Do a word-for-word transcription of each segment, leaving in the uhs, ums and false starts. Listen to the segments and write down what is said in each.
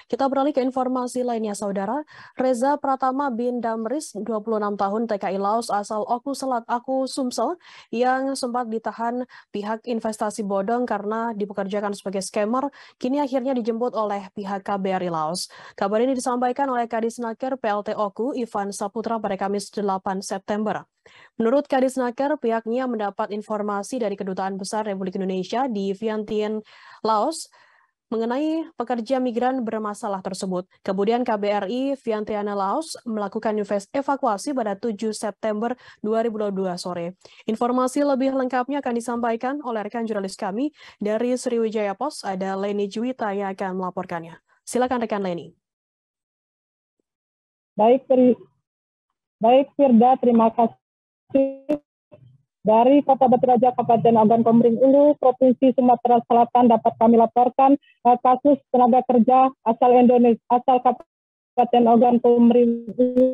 Kita beralih ke informasi lainnya, Saudara. Reza Pratama bin Damris, dua puluh enam tahun, T K I Laos asal Oku Selat Aku Sumsel, yang sempat ditahan pihak investasi bodong karena dipekerjakan sebagai scammer, kini akhirnya dijemput oleh pihak K B R I Laos. Kabar ini disampaikan oleh Kadisnaker P L T Oku, Ivan Saputra, pada Kamis delapan September. Menurut Kadisnaker, pihaknya mendapat informasi dari Kedutaan Besar Republik Indonesia di Vientiane, Laos, mengenai pekerja migran bermasalah tersebut. Kemudian K B R I Vientiane Laos melakukan evakuasi pada tujuh September dua ribu dua puluh dua sore. Informasi lebih lengkapnya akan disampaikan oleh rekan jurnalis kami dari Sriwijaya Post, ada Leni Juwita yang akan melaporkannya. Silakan rekan Leni. Baik, baik Firda, terima kasih. Dari Kota Batu Raja, Kabupaten Ogan Komering Ulu, Provinsi Sumatera Selatan, dapat kami laporkan uh, kasus tenaga kerja asal Indonesia, asal Kabupaten Ogan Komering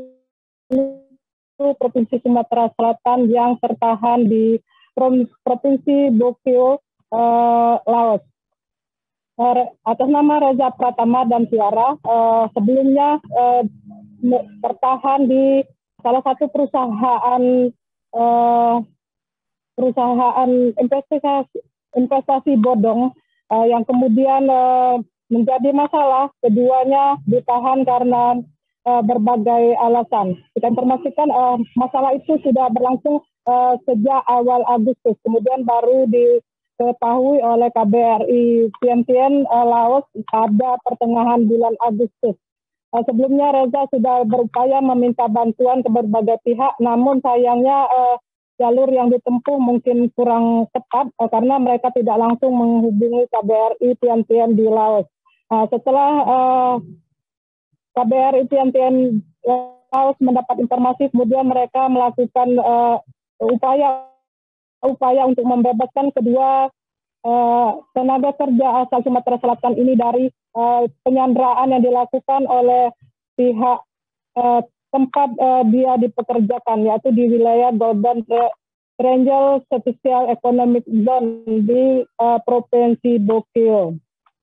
Ulu, Provinsi Sumatera Selatan yang tertahan di Provinsi Bokeo, uh, Laos. Uh, atas nama Reza Pratama dan Tiara, uh, sebelumnya uh, tertahan di salah satu perusahaan uh, perusahaan investasi investasi bodong uh, yang kemudian uh, menjadi masalah. Keduanya ditahan karena uh, berbagai alasan. Kita informasikan uh, masalah itu sudah berlangsung uh, sejak awal Agustus, kemudian baru diketahui oleh K B R I Vientiane uh, Laos pada pertengahan bulan Agustus. Uh, sebelumnya Reza sudah berupaya meminta bantuan ke berbagai pihak, namun sayangnya uh, jalur yang ditempuh mungkin kurang tepat uh, karena mereka tidak langsung menghubungi K B R I Vientiane di Laos. Uh, setelah uh, K B R I Vientiane Laos mendapat informasi, kemudian mereka melakukan uh, upaya upaya untuk membebaskan kedua uh, tenaga kerja asal Sumatera Selatan ini dari uh, penyanderaan yang dilakukan oleh pihak uh, tempat uh, dia dipekerjakan, yaitu di wilayah Golden Triangle Special Economic Zone di uh, Provinsi Bokeo.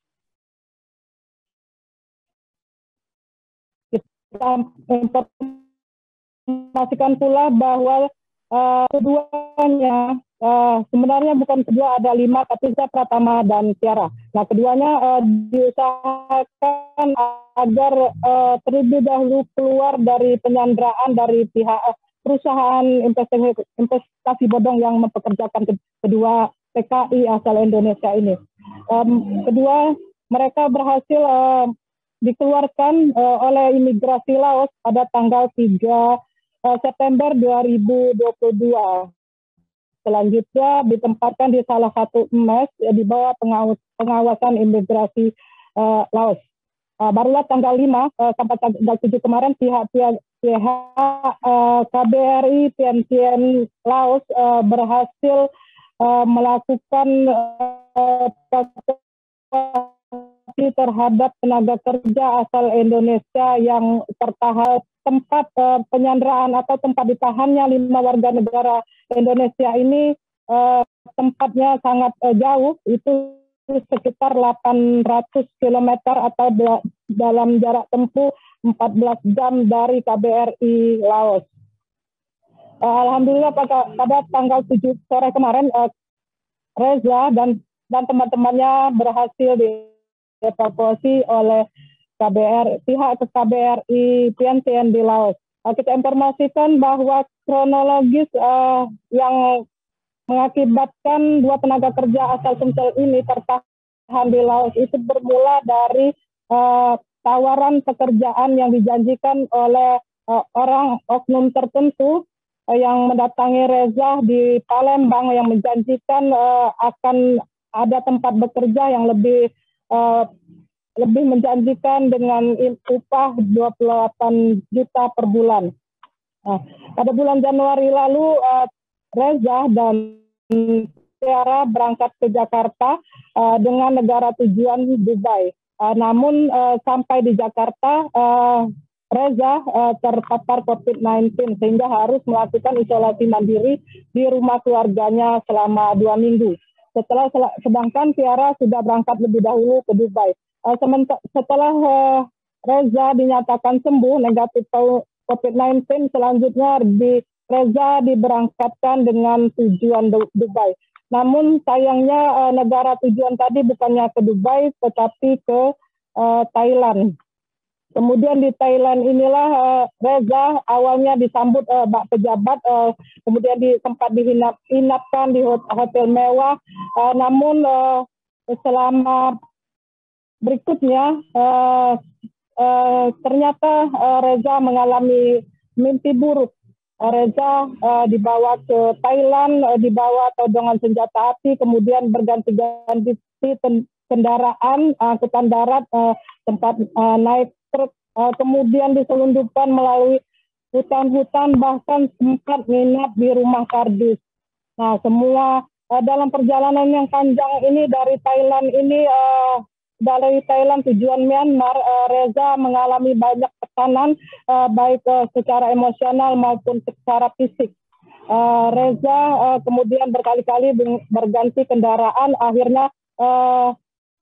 Kita informasikan pula bahwa uh, keduanya uh, sebenarnya bukan kedua, ada lima, tapi Reza Pratama dan Tiara. Nah, keduanya uh, diusahakan agar uh, terlebih dahulu keluar dari penyanderaan dari pihak uh, perusahaan investasi, investasi bodong yang mempekerjakan kedua T K I asal Indonesia ini. Um, kedua, mereka berhasil uh, dikeluarkan uh, oleh imigrasi Laos pada tanggal tiga September dua ribu dua puluh dua. Selanjutnya ditempatkan di salah satu mes di bawah pengawasan imigrasi uh, Laos. Uh, barulah tanggal lima uh, sampai tanggal tujuh kemarin pihak pihak, pihak uh, K B R I Vientiane Laos uh, berhasil uh, melakukan uh, terhadap tenaga kerja asal Indonesia yang tertahan tempat uh, penyanderaan atau tempat ditahannya lima warga negara Indonesia ini uh, tempatnya sangat uh, jauh, itu sekitar delapan ratus kilometer atau dalam jarak tempuh empat belas jam dari K B R I Laos. Uh, Alhamdulillah pada, pada tanggal tujuh sore kemarin uh, Reza dan dan teman-temannya berhasil dievakuasi oleh K B R, pihak K B R I Vientiane di Laos. Uh, kita informasikan bahwa kronologis uh, yang mengakibatkan dua tenaga kerja asal Sumsel ini tertahan di Laos itu bermula dari uh, tawaran pekerjaan yang dijanjikan oleh uh, orang oknum tertentu uh, yang mendatangi Reza di Palembang yang menjanjikan uh, akan ada tempat bekerja yang lebih uh, lebih menjanjikan dengan upah dua puluh delapan juta per bulan. Nah, pada bulan Januari lalu uh, Reza dan Tiara berangkat ke Jakarta uh, dengan negara tujuan Dubai. Uh, namun uh, sampai di Jakarta, uh, Reza uh, terpapar COVID sembilan belas sehingga harus melakukan isolasi mandiri di rumah keluarganya selama dua minggu. Setelah sedangkan Tiara sudah berangkat lebih dahulu ke Dubai. Uh, setelah uh, Reza dinyatakan sembuh negatif COVID sembilan belas, selanjutnya di, Reza diberangkatkan dengan tujuan Dubai. Namun sayangnya uh, negara tujuan tadi bukannya ke Dubai, tetapi ke uh, Thailand. Kemudian di Thailand inilah uh, Reza awalnya disambut uh, pejabat, uh, kemudian di, sempat diinapkan di hotel mewah, uh, namun uh, selama berikutnya uh, uh, ternyata uh, Reza mengalami mimpi buruk. Uh, Reza uh, dibawa ke Thailand, uh, dibawa todongan senjata api, kemudian berganti-ganti kendaraan, angkutan darat, uh, tempat uh, naik truk, uh, kemudian diselundupkan melalui hutan-hutan, bahkan sempat nginap di rumah kardus. Nah, semua uh, dalam perjalanan yang panjang ini dari Thailand ini, uh, dari Thailand tujuan Myanmar, uh, Reza mengalami banyak tekanan, uh, baik uh, secara emosional maupun secara fisik. Uh, Reza uh, kemudian berkali-kali berganti kendaraan, akhirnya uh,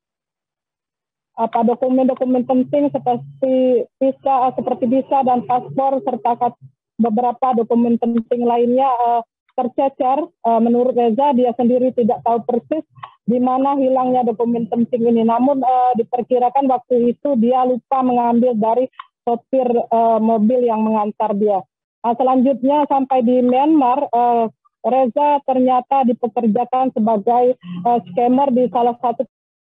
apa dokumen-dokumen penting seperti visa, seperti visa dan paspor serta beberapa dokumen penting lainnya uh, tercecer. Uh, menurut Reza, dia sendiri tidak tahu persis di mana hilangnya dokumen penting ini. Namun uh, diperkirakan waktu itu dia lupa mengambil dari sopir uh, mobil yang mengantar dia. Uh, selanjutnya sampai di Myanmar, uh, Reza ternyata dipekerjakan sebagai uh, scammer di salah satu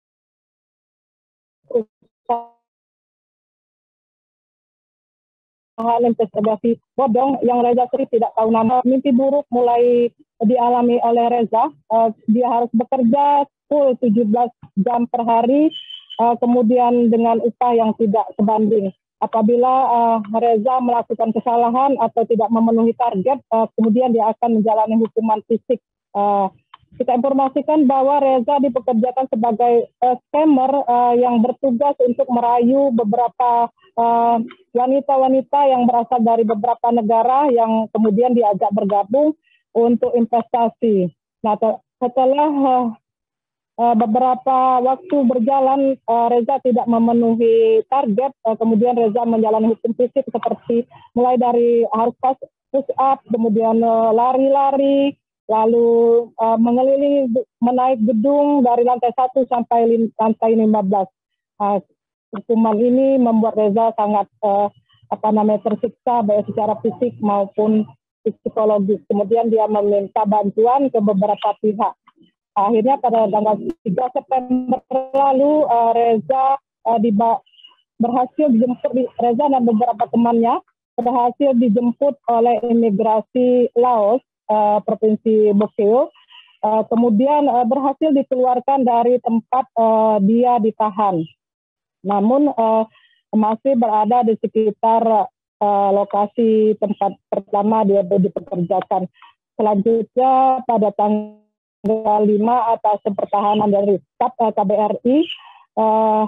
perusahaan investigasi bodong yang Reza sendiri tidak tahu nama. Mimpi buruk mulai dialami oleh Reza. Uh, dia harus bekerja full tujuh belas jam per hari, uh, kemudian dengan upah yang tidak sebanding. Apabila uh, Reza melakukan kesalahan atau tidak memenuhi target, uh, kemudian dia akan menjalani hukuman fisik. Uh, kita informasikan bahwa Reza dipekerjakan sebagai uh, scammer uh, yang bertugas untuk merayu beberapa uh, wanita-wanita yang berasal dari beberapa negara yang kemudian diajak bergabung untuk investasi. Nah, setelah uh, uh, beberapa waktu berjalan, uh, Reza tidak memenuhi target, uh, kemudian Reza menjalani hukum fisik seperti mulai dari harus push up, kemudian uh, lari-lari, lalu uh, mengelilingi menaik gedung dari lantai satu sampai lantai lima belas. Uh, hukuman ini membuat Reza sangat uh, apa namanya tersiksa baik secara fisik maupun psikologis. Kemudian dia meminta bantuan ke beberapa pihak. Akhirnya pada tanggal tiga September lalu uh, Reza uh, diba- berhasil dijemput Reza dan beberapa temannya berhasil dijemput oleh imigrasi Laos, Uh, Provinsi Bokeo, uh, kemudian uh, berhasil dikeluarkan dari tempat uh, dia ditahan. Namun uh, masih berada di sekitar uh, lokasi tempat pertama dia dipekerjakan. Selanjutnya pada tanggal lima atas pertahanan dari staf uh, K B R I, uh,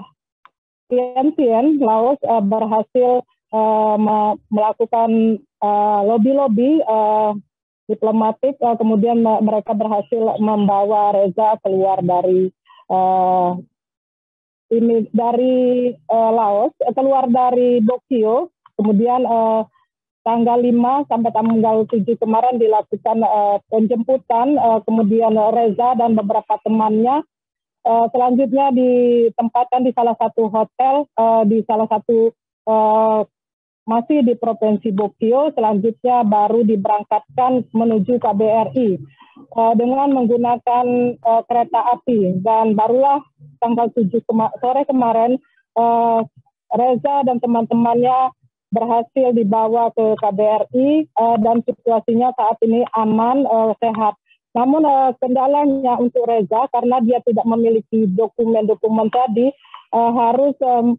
Vientiane Laos uh, berhasil uh, melakukan uh, lobby-lobby uh, diplomatik, uh, kemudian uh, mereka berhasil membawa Reza keluar dari uh, ini dari uh, Laos, keluar dari Bokeo, kemudian uh, tanggal lima sampai tanggal tujuh kemarin dilakukan uh, penjemputan, uh, kemudian uh, Reza dan beberapa temannya uh, selanjutnya ditempatkan di salah satu hotel, uh, di salah satu uh, masih di Provinsi Bokeo, selanjutnya baru diberangkatkan menuju K B R I uh, dengan menggunakan uh, kereta api, dan barulah tanggal tujuh kema- sore kemarin uh, Reza dan teman-temannya berhasil dibawa ke K B R I uh, dan situasinya saat ini aman, uh, sehat. Namun uh, kendalanya untuk Reza karena dia tidak memiliki dokumen-dokumen tadi, uh, harus um,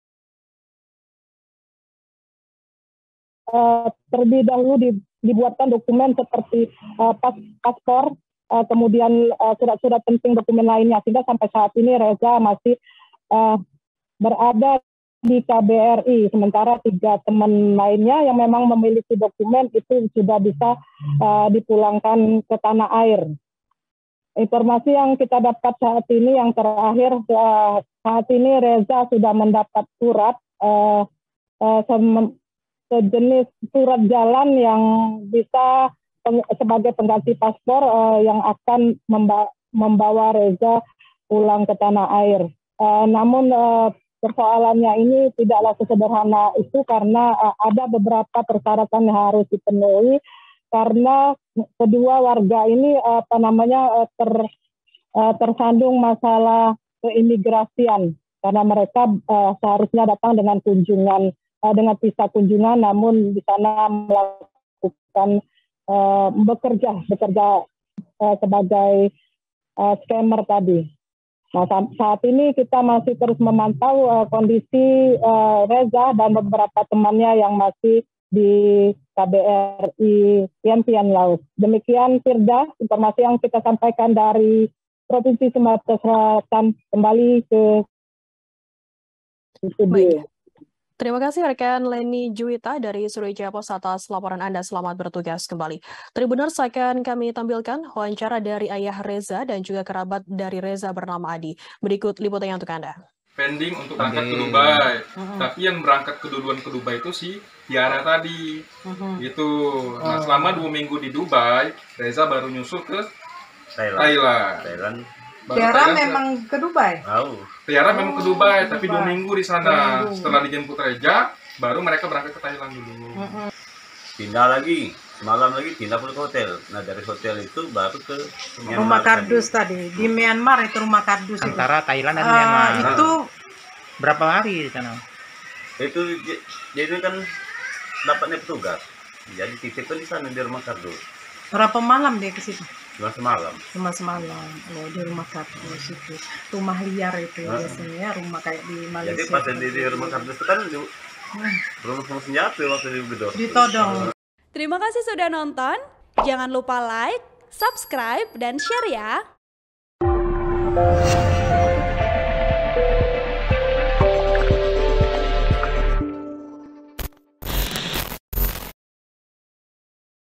Uh, terlebih dahulu di, dibuatkan dokumen seperti uh, pas, paspor, uh, kemudian uh, surat-surat penting dokumen lainnya, sehingga sampai saat ini Reza masih uh, berada di K B R I, sementara tiga teman lainnya yang memang memiliki dokumen itu sudah bisa uh, dipulangkan ke tanah air. informasi yang kita dapat saat ini yang terakhir uh, saat ini Reza sudah mendapat surat uh, uh, sejenis surat jalan yang bisa peng, sebagai pengganti paspor uh, yang akan memba, membawa Reza pulang ke tanah air. Uh, namun uh, persoalannya ini tidaklah sesederhana itu karena uh, ada beberapa persyaratan yang harus dipenuhi. Karena kedua warga ini apa namanya ter, tersandung masalah keimigrasian karena mereka uh, seharusnya datang dengan kunjungan uh, dengan visa kunjungan, namun di sana melakukan uh, bekerja bekerja uh, sebagai uh, scammer tadi. Nah, saat ini kita masih terus memantau uh, kondisi uh, Reza dan beberapa temannya yang masih di K B R I Vientiane, Laos. Demikian Firda, informasi yang kita sampaikan dari Provinsi Sumatera Selatan. Kembali ke studio. Terima kasih rekan Leni Juwita dari Surabaya Pos atas laporan Anda. Selamat bertugas kembali. Tribuners, akan kami tampilkan wawancara dari ayah Reza dan juga kerabat dari Reza bernama Adi. Berikut liputannya untuk Anda. Pending untuk berangkat ke Dubai, uh-huh. tapi yang berangkat keduluan ke Dubai itu si Tiara tadi, uh-huh. gitu. Nah, selama dua minggu di Dubai, Reza baru nyusul ke Thailand. Thailand. Thailand. Tiara Thailand memang ke Dubai. Oh. Tiara oh, memang ke Dubai, tapi Dubai. dua minggu di sana. Minggu. Setelah dijemput Reza, baru mereka berangkat ke Thailand dulu. Uh-huh. Pindah lagi. Malam lagi pindah ke hotel. Nah dari hotel itu baru ke Myanmar rumah kardus tadi. tadi di Myanmar itu rumah kardus antara itu. Thailand dan uh, Myanmar. Itu berapa hari di sana? Itu jadi kan dapatnya petugas. Jadi titipkan di sana di rumah kardus. Berapa malam dia ke situ? Cuma semalam. Cuma semalam. Oh, di rumah kardus itu. Rumah liar itu nah. biasanya rumah kayak di Malaysia. Jadi pas di, di rumah kardus itu kan di, hmm. rumah senjata waktu di Gedor. Ditodong. Terima kasih sudah nonton. Jangan lupa like, subscribe, dan share ya.